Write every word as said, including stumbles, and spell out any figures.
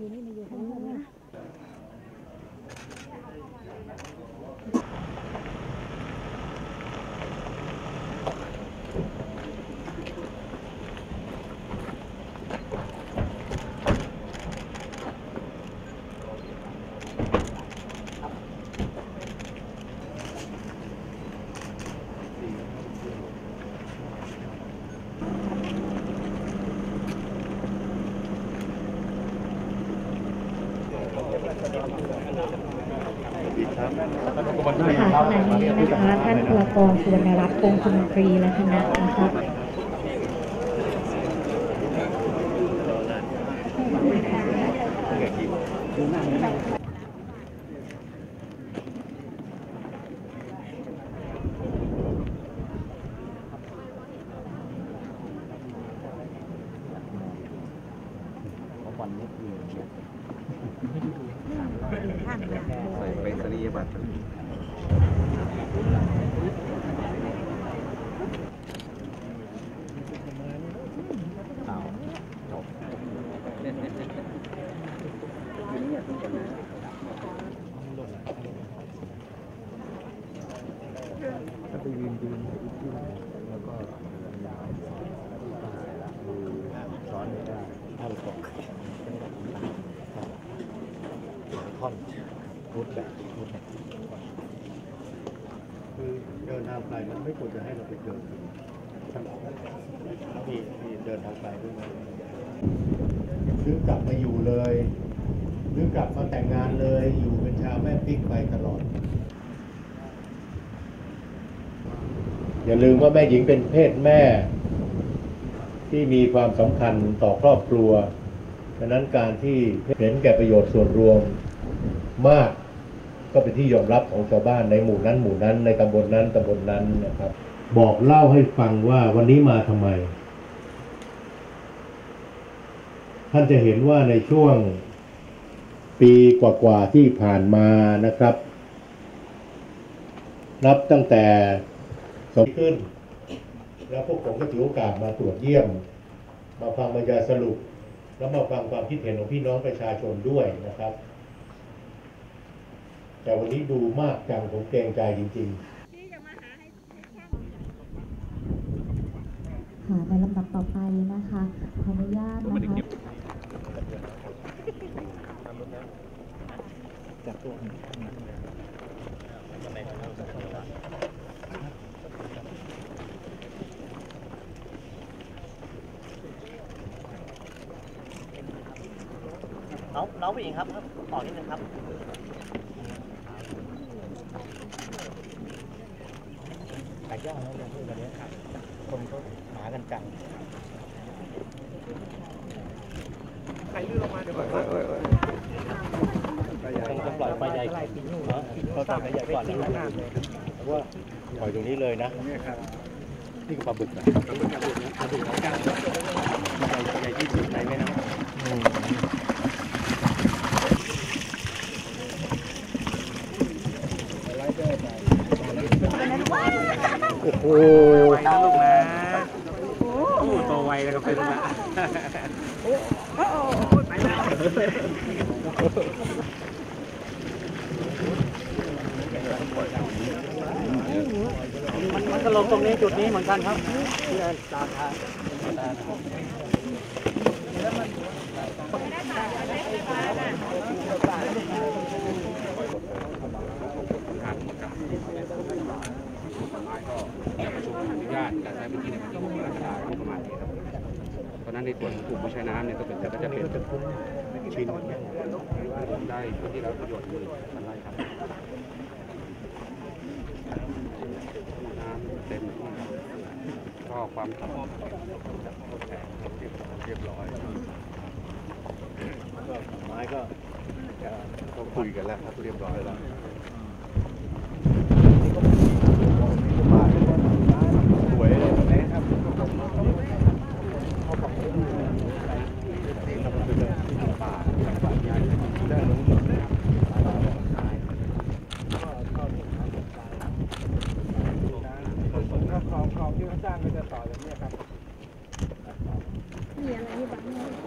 อยู่นี่มาอยู่ข้างนอกนะค่ะขณะนี้นะคะท่านพลกรสุวรรณรัตน์พงศ์มนตรีและคณะนะคะใส่ไปสรียบัตรก็ไปยืนยืนที่แล้วก็ยาวซ้อนไม่ได้ท่านบอกท่อนรูดแบบรูดแบบคือเดินทางไกลมันไม่ควรจะให้เราไปเจอถนนที่ที่เดินทางไกลด้วยนะหรือกลับมาอยู่เลยหรือกลับมาแต่งงานเลยอยู่เป็นชาวแม่ปิ๊กไปตลอดอย่าลืมว่าแม่หญิงเป็นเพศแม่ที่มีความสำคัญต่อครอบครัวดังนั้นการที่เห็นแก่ประโยชน์ส่วนรวมมากก็เป็นที่ยอมรับของชาวบ้านในหมู่นั้นหมู่นั้นในตำบลนั้นตำบลนั้นนะครับบอกเล่าให้ฟังว่าวันนี้มาทำไมท่านจะเห็นว่าในช่วงปีกว่าๆที่ผ่านมานะครับนับตั้งแต่สมขึ้นแล้วพวกผมก็ถือโอกาสมาตรวจเยี่ยมมาฟังบรรยายสรุปแล้วมาฟังความคิดเห็นของพี่น้องประชาชนด้วยนะครับแต่วันนี้ดูมากจังผมเกรงใจจริงๆค่ะในลำดับต่อไปนะคะขออนุญาตนะคะจากตัวน้องน้องผู้หญิงครับขอนิดนึงครับขายย่างแล้วเรื่องพวกนี้ครับคนก็หากันจังใครลื่นลงมาเดี๋ยวก่อนต้องปล่อยไฟใหญ่เขาตัดไฟใหญ่ก่อนเพราะว่าปล่อยตรงนี้เลยนะนี่ก็ปลาบึกนะปลาบึกปลาบึกนะปลาบึกของกลางใหญ่ที่สุดในแม่น้ำโอ้โหไวนะลูกนะโอ้โตไวแล้วก็เป็นละมันมันก็ลงตรงนี้จุดนี้เหมือนกันครับที่ตาทางการใช้พื้นที่ในพื้นที่ของราชการประมาณนี้ครับเพราะนั้นในส่วนกลุ่มผู้ใช้น้ำเนี่ยก็เป็นก็จะเป็นชินได้พื้นที่แล้วประโยชน์มีมันไรครับน้ำเต็มก็ความต่ำเรียบร้อยไม้ก็ก็คุยกันแล้วครับเรียบร้อยแล้วสวยเลยนะครับป่าป่าใหญ่ได้ลงมีอะไรอยู่บ้าง